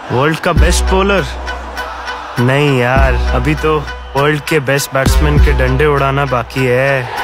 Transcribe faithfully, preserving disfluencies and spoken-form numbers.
World का best bowler? नहीं यार, अभी तो वर्ल्ड के बेस्ट बैट्समैन के डंडे उड़ाना बाकी है।